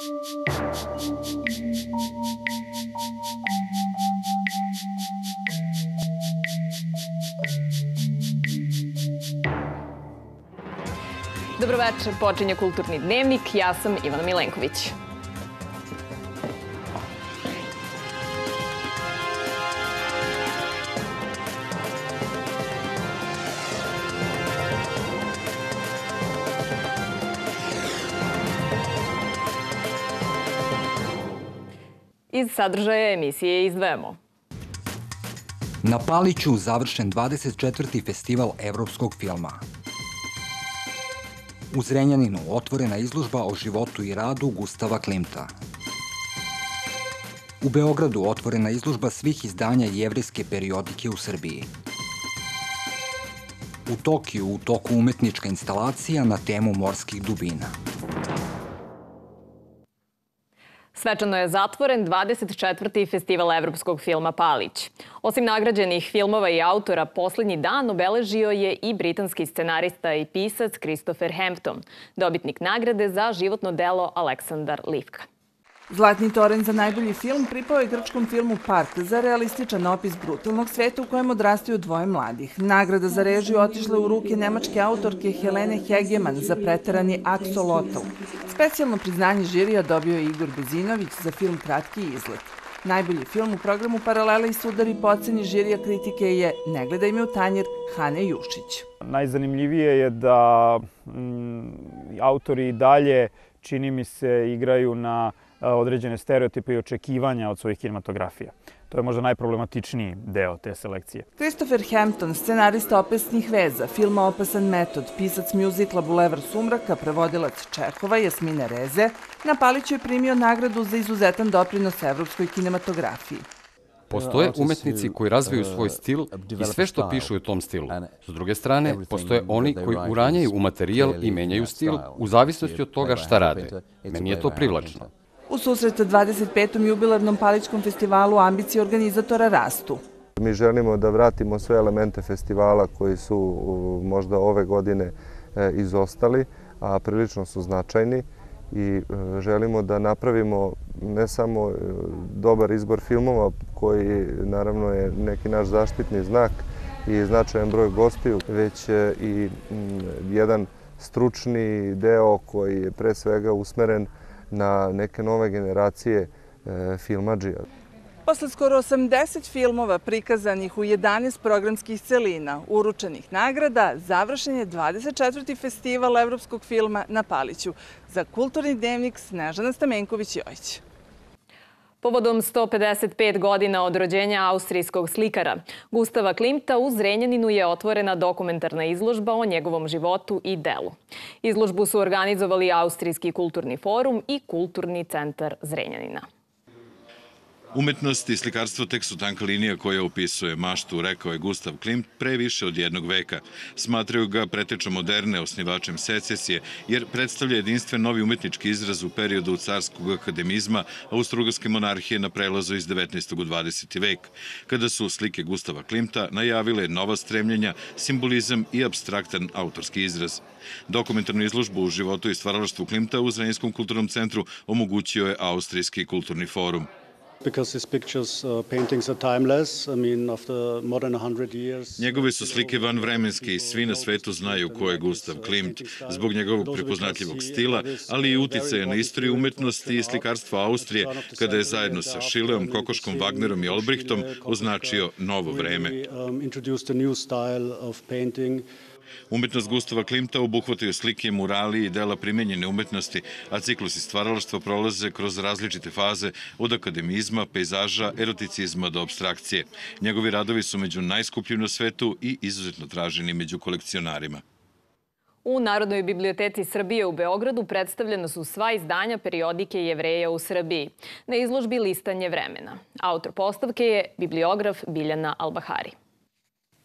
Dobroveče, počinje Kulturni dnevnik, ja sam Ivana Milenković. Iz sadržaja emisije izdvajamo. Na Paliću završen 24. festival evropskog filma. U Zrenjaninu otvorena izložba o životu i radu Gustava Klimta. U Beogradu otvorena izložba svih izdanja jevrejske periodike u Srbiji. U Tokiju u toku umetnička instalacija na temu morskih dubina. Svečano je zatvoren 24. festival evropskog filma Palić. Osim nagrađenih filmova i autora, poslednji dan obeležio je i britanski scenarista i pisac Christopher Hampton, dobitnik nagrade za životno delo Aleksandar Livka. Zlatni toren za najbolji film pripao je grčkom filmu Park za realističan opis brutalnog sveta u kojem odrastaju dvoje mladih. Nagrada za režiju otišla u ruke nemačke autorke Helene Hegeman za preterani aksolotl. Specijalno priznanje žirija dobio je Igor Bezinović za film Kratki izlet. Najbolji film u programu Paralela i sudari po oceni žirija kritike je Ne gledaj me u tanjir Hane Jušić. Najzanimljivije je da autori i dalje, čini mi se, igraju na određene stereotipe i očekivanja od svojih kinematografija. To je možda najproblematičniji deo te selekcije. Christopher Hampton, scenarista Opasnih veza, filma Opasan metod, pisac mjuzikla Bulevar sumraka, prevodilac Čehova, Jasmine Reze, na Paliću je primio nagradu za izuzetan doprinos evropskoj kinematografiji. Postoje umetnici koji razviju svoj stil i sve što pišu u tom stilu. S druge strane, postoje oni koji uranjaju u materijal i menjaju stil u zavisnosti od toga šta rade. Meni je to privlačno. U susret 25. jubilarnom Palićkom festivalu ambicije organizatora rastu. Mi želimo da vratimo sve elemente festivala koji su možda ove godine izostali, a prilično su značajni i želimo da napravimo ne samo dobar izbor filmova koji naravno je neki naš zaštitni znak i značajan broj gostiju, već i jedan stručni deo koji je pre svega usmeren na neke nove generacije filmadžija. Posle skoro 80 filmova prikazanih u 11 programskih celina, uručenih nagrada, završen je 24. festival evropskog filma na Paliću. Za Kulturni dnevnik Snežana Stamenković-Jojić. Povodom 155 godina od rođenja austrijskog slikara Gustava Klimta u Zrenjaninu je otvorena dokumentarna izložba o njegovom životu i delu. Izložbu su organizovali Austrijski kulturni forum i Kulturni centar Zrenjanina. Umetnost i slikarstvo tek su tanka linija koja opisuje maštu, rekao je Gustav Klimt pre više od jednog veka. Smatraju ga pretečom moderne, osnivačem secesije, jer predstavlja jedinstven novi umetnički izraz u periodu carskog akademizma Austro-ugarske monarhije na prelazu iz 19. u 20. vek, kada su slike Gustava Klimta najavile nova stremljenja, simbolizam i apstraktan autorski izraz. Dokumentarnu izložbu u životu i stvaralaštvu Klimta u Zrenjanskom kulturnom centru omogućio je Austrijski kulturni forum. Njegove su slike vanvremenske i svi na svetu znaju ko je Gustav Klimt, zbog njegovog prepoznatljivog stila, ali i uticaja na istoriju umetnosti i slikarstva Austrije, kada je zajedno sa Šileom, Kokoškom, Wagnerom i Olbrichtom označio novo vreme. Umetnost Gustava Klimta obuhvataju slike, murali i dela primenjene umetnosti, a ciklusi stvaralaštva prolaze kroz različite faze od akademizma, pejzaža, eroticizma do apstrakcije. Njegovi radovi su među najskupljim na svetu i izuzetno traženi među kolekcionarima. U Narodnoj biblioteci Srbije u Beogradu predstavljena su sva izdanja periodike Jevreja u Srbiji na izložbi Listanje vremena. Autor postavke je bibliograf Biljana Albahari.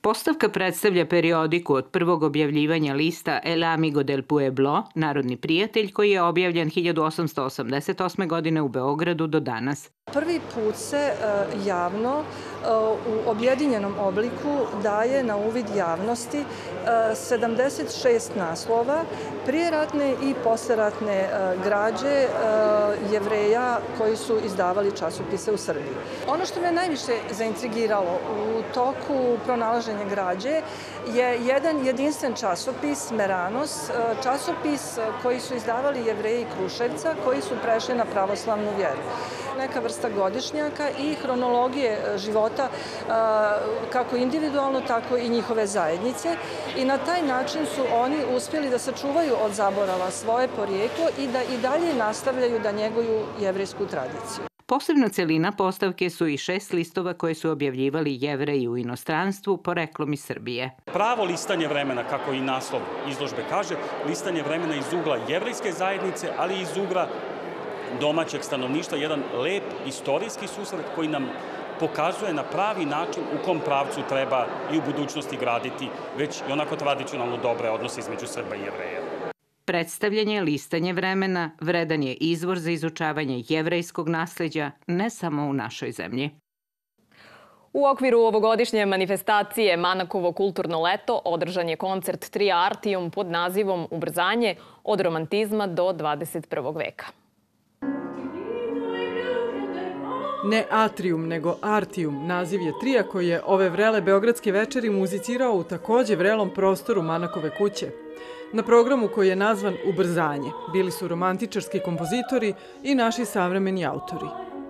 Postavka predstavlja periodiku od prvog objavljivanja lista El Amigo del Pueblo, Narodni prijatelj, koji je objavljen 1888. godine u Beogradu do danas. Prvi put se javno u objedinjenom obliku daje na uvid javnosti 76 naslova prijeratne i posleratne građe Jevreja koji su izdavali časopise u Srbiji. Ono što me najviše zaintrigiralo u toku pronalaženja građe je jedan jedinstven časopis, Meranos, časopis koji su izdavali Jevreji Kruševca koji su prešli na pravoslavnu vjeru. Neka vrsta godišnjaka i hronologije života kako individualno, tako i njihove zajednice. I na taj način su oni uspjeli da sačuvaju od zaborava svoje porijeklo i da i dalje nastavljaju da njeguju jevrejsku tradiciju. Posebna celina postavke su i 6 listova koje su objavljivali Jevreji u inostranstvu poreklom iz Srbije. Pravo listanje vremena, kako i naslov izložbe kaže, listanje vremena iz ugla jevrejske zajednice, ali i iz ugla domaćeg stanovništva, jedan lep istorijski susret koji nam pokazuje na pravi način u kom pravcu treba i u budućnosti graditi već i onako tradicionalno dobre odnose između Srba i Jevreja. Predstavljanje listanje vremena vredan je izvor za izučavanje jevrejskog nasleđa ne samo u našoj zemlji. U okviru ovogodišnje manifestacije Manakovo kulturno leto održan je koncert Tria Artium pod nazivom Ubrzanje od romantizma do 21. veka. Ne Atrium, nego Artium, naziv je trija koji je ove vrele beogradske večeri muzicirao u takođe vrelom prostoru Manakove kuće. Na programu koji je nazvan Ubrzanje bili su romantičarski kompozitori i naši savremeni autori.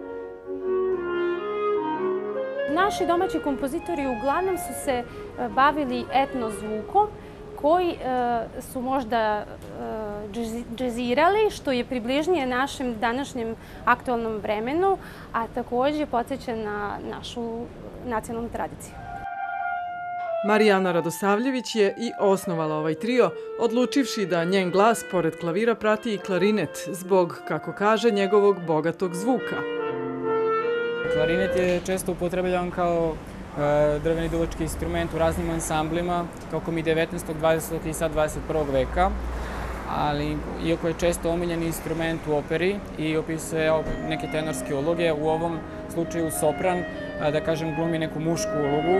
Naši domaći kompozitori uglavnom su se bavili etnozvukom, koji su možda džezirali, što je približnije našem današnjem aktualnom vremenu, a takođe podsjeća na našu nacionalnu tradiciju. Marijana Radosavljević je i osnovala ovaj trio, odlučivši da njen glas pored klavira prati i klarinet zbog, kako kaže, njegovog bogatog zvuka. Klarinet je često upotrebljavan kao drveni duvački instrument u raznim ansamblima, tokom i 19., 20. i sad 21. veka, ali iako je često omiljen instrument u operi i opisuje neke tenorske uloge, u ovom slučaju sopran, da kažem, glumi neku mušku ulogu.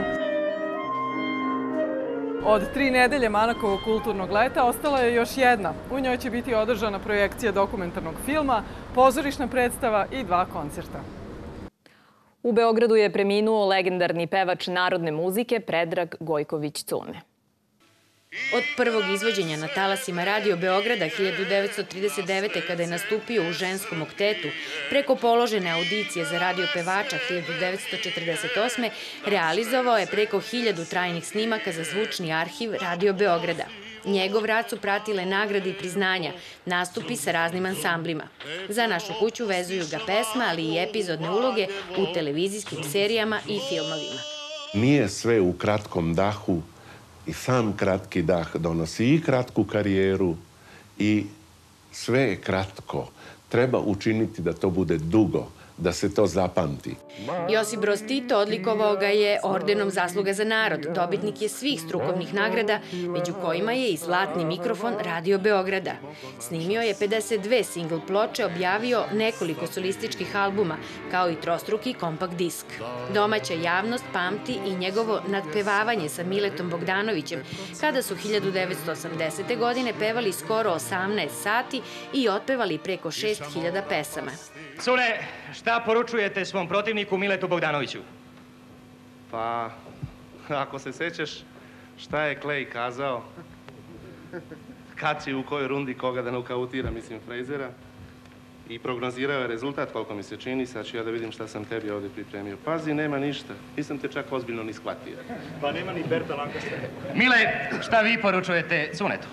Od 3 nedelje Manakovog kulturnog leta ostala je još jedna. U njoj će biti održana projekcija dokumentarnog filma, pozorišna predstava i 2 koncerta. U Beogradu je preminuo legendarni pevač narodne muzike Predrag Gojković-Cune. Od prvog izvođenja na talasima Radio Beograda 1939. kada je nastupio u ženskom oktetu, preko položene audicije za radio pevača 1948. realizovao je preko 1000 trajnih snimaka za zvučni arhiv Radio Beograda. Njegov rad su pratile nagrade i priznanja, nastupi sa raznim ansamblima. Za našu kuću vezuju ga pesma, ali i epizodne uloge u televizijskim serijama i filmovima. Nije sve u kratkom dahu i sam kratki dah donosi i kratku karijeru i sve je kratko. Treba učiniti da to bude dugo, da se to zapamti. Josip Broz Tito odlikovao ga je ordenom Zasluga za narod. Dobitnik je svih strukovnih nagrada, među kojima je i zlatni mikrofon Radio Beograda. Snimio je 52 singl ploče, objavio nekoliko solističkih albuma, kao i trostruki kompakt disk. Domaća javnost pamti i njegovo nadpevavanje sa Miletom Bogdanovićem, kada su 1980. godine pevali skoro 18 sati i otpevali preko 6000 pesama. Cune, šta poručujete svom protivniku Miletu Bogdanoviću? Pa, ako se sećaš šta je Clay kazao, kad će u kojoj rundi koga da nokautira, mislim, Frejzera, i prognozirao je rezultat, koliko mi se čini, sad ću ja da vidim šta sam tebi ovde pripremio. Pazi, nema ništa, nisam te čak ozbiljno ni shvatio. Pa nema ni Berta Lancaster. Mile, šta vi poručujete Cunetu?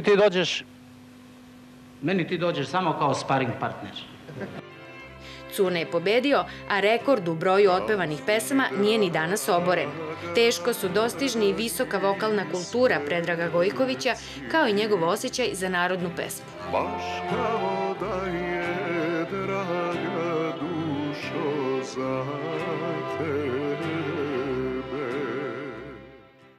Meni ti dođeš samo kao sparing partner. Cune je pobedio, a rekord u broju otpevanih pesama nije ni danas oboren. Teško su dostižni i visoka vokalna kultura Predraga Gojkovića, kao i njegov osjećaj za narodnu pesmu. Baš kao da je draga dušo za tebe.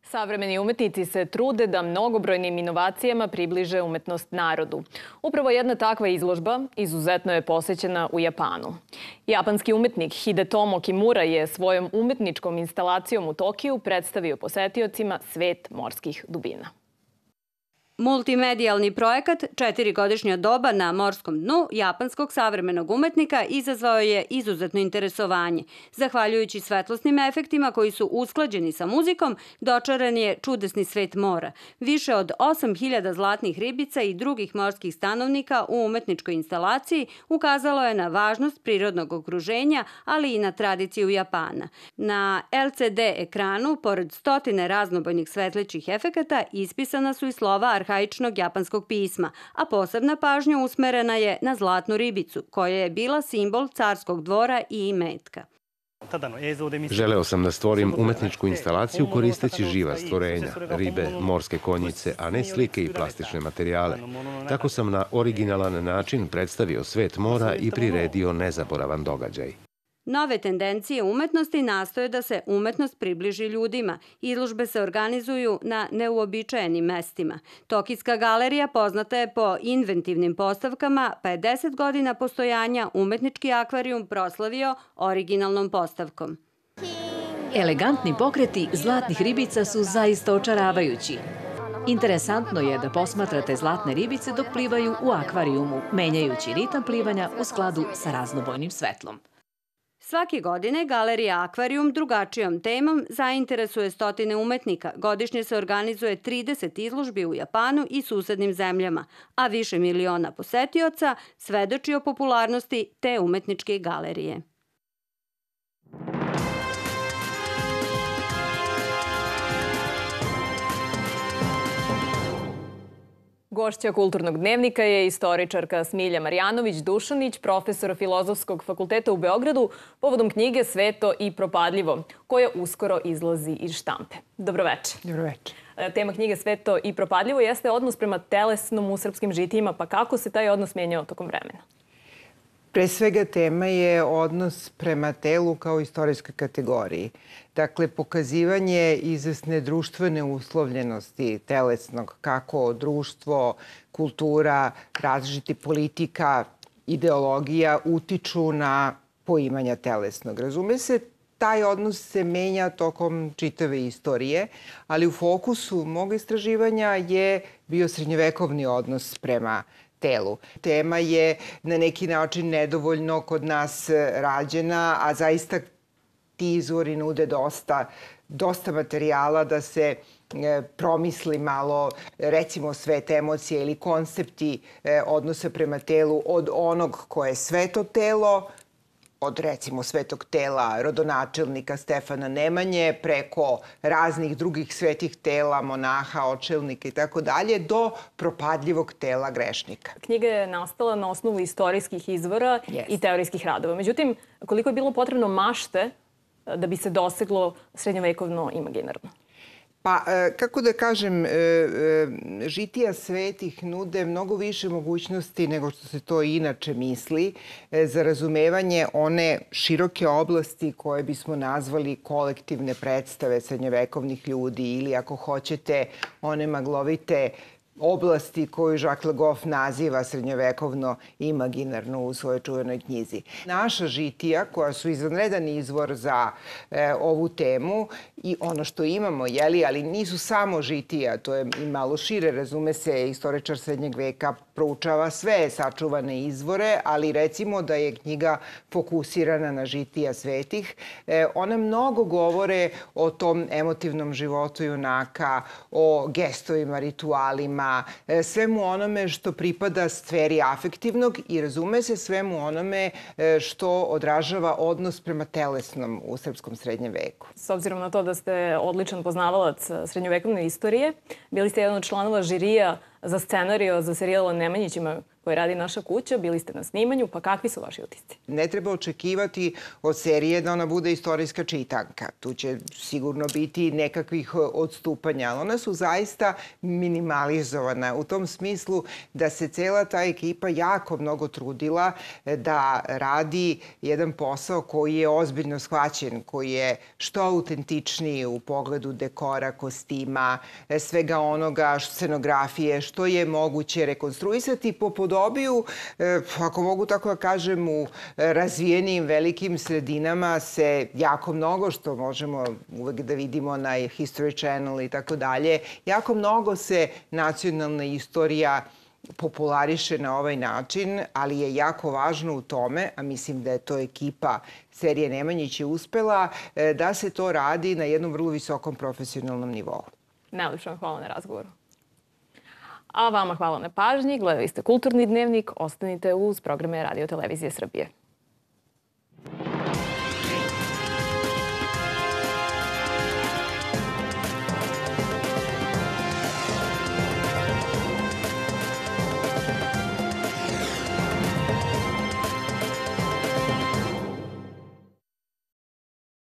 Savremeni umetnici se trude da mnogobrojnim inovacijama približe umetnost narodu. Upravo jedna takva izložba izuzetno je posećena u Japanu. Japanski umetnik Hidetomo Kimura je svojom umetničkom instalacijom u Tokiju predstavio posetiocima svet morskih dubina. Multimedijalni projekat 4-godišnja doba na morskom dnu japanskog savremenog umetnika izazvao je izuzetno interesovanje. Zahvaljujući svetlosnim efektima koji su usklađeni sa muzikom, dočaran je čudesni svet mora. Više od 8000 zlatnih ribica i drugih morskih stanovnika u umetničkoj instalaciji ukazalo je na važnost prirodnog okruženja, ali i na tradiciju Japana. Na LCD ekranu, pored stotine raznobojnih svetlećih efekata, ispisana su i slova arhaičnog japanskog pisma, a posebna pažnja usmerena je na zlatnu ribicu, koja je bila simbol carskog dvora i imetka. Želeo sam da stvorim umetničku instalaciju koristeći živa stvorenja, ribe, morske konjice, a ne slike i plastične materijale. Tako sam na originalan način predstavio svet mora i priredio nezaboravan događaj. Nove tendencije umetnosti nastoje da se umetnost približi ljudima. Izložbe se organizuju na neuobičajenim mestima. Tokijska galerija poznata je po inventivnim postavkama, pa je 10 godina postojanja umetnički akvarijum proslavio originalnom postavkom. Elegantni pokreti zlatnih ribica su zaista očaravajući. Interesantno je da posmatrate zlatne ribice dok plivaju u akvarijumu, menjajući ritam plivanja u skladu sa raznobojnim svetlom. Svake godine Galerija Akvarijum drugačijom temom zainteresuje stotine umetnika. Godišnje se organizuje 30 izložbi u Japanu i susednim zemljama, a više miliona posetioca svedoči o popularnosti te umetničke galerije. Gošća Kulturnog dnevnika je istoričarka Smilja Marjanović-Dušanić, profesor Filozofskog fakulteta u Beogradu, povodom knjige Sveto i propadljivo, koja uskoro izlazi iz štampe. Dobroveče. Dobroveče. Tema knjige Sveto i propadljivo jeste odnos prema telesnom u srpskim žitijima, pa kako se taj odnos mijenjao tokom vremena? Pre svega tema je odnos prema telu kao istorijskoj kategoriji. Dakle, pokazivanje izvesne društvene uslovljenosti telesnog, kako društvo, kultura, različiti politika, ideologija utiču na poimanja telesnog. Razume se, taj odnos se menja tokom čitave istorije, ali u fokusu mog istraživanja je bio srednjevekovni odnos prema telu. Tema je na neki način nedovoljno kod nas rađena, a zaista ti izvori nude dosta materijala da se promisli malo, recimo, svet emocije ili koncepti odnosa prema telu od onog koje je sveto telo, od recimo svetog tela rodonačelnika Stefana Nemanje, preko raznih drugih svetih tela, monaha, očelnika i tako dalje, do propadljivog tela grešnika. Knjiga je nastala na osnovu istorijskih izvora i teorijskih radova. Međutim, koliko je bilo potrebno mašte da bi se doseglo srednjovekovno imaginarno? Pa, kako da kažem, žitija svetih nude mnogo više mogućnosti nego što se to inače misli za razumevanje one široke oblasti koje bismo nazvali kolektivne predstave srednjovekovnih ljudi ili, ako hoćete, one maglovite oblasti koju Jacques Le Goff naziva srednjovekovno imaginarno u svojoj čuvenoj knjizi. Naša žitija, koja su izvanredan izvor za ovu temu i ono što imamo, ali nisu samo žitija, to je i malo šire, razume se, istoričar srednjeg veka proučava sve sačuvane izvore, ali recimo da je knjiga fokusirana na žitija svetih. One mnogo govore o tom emotivnom životu junaka, o gestovima, ritualima, svemu onome što pripada sferi afektivnog i razume se svemu onome što odražava odnos prema telesnom u srpskom srednjem veku. S obzirom na to da ste odličan poznavalac srednjovekovne istorije, bili ste jedan od članova žirija za scenario za serijal o Nemanjićima koji radi naša kuća. Bili ste na snimanju, pa kakvi su vaši utisci? Ne treba očekivati od serije da ona bude istorijska čitanka. Tu će sigurno biti nekakvih odstupanja, ali ona su zaista minimalizovana u tom smislu da se cela ta ekipa jako mnogo trudila da radi jedan posao koji je ozbiljno shvaćen, koji je što autentičniji u pogledu dekora, kostima, svega onoga, scenografije, što je moguće rekonstruisati po podobiju, ako mogu tako da kažem, u razvijenim velikim sredinama se jako mnogo, što možemo uvek da vidimo na History Channel i tako dalje, jako mnogo se nacionalna istorija populariše na ovaj način, ali je jako važno u tome, a mislim da je to ekipa serije Nemanjić je uspela, da se to radi na jednom vrlo visokom profesionalnom nivou. Najlepše vam hvala na razgovoru. A vama hvala na pažnji. Gledali ste Kulturni dnevnik. Ostanite uz programe Radio Televizije Srbije.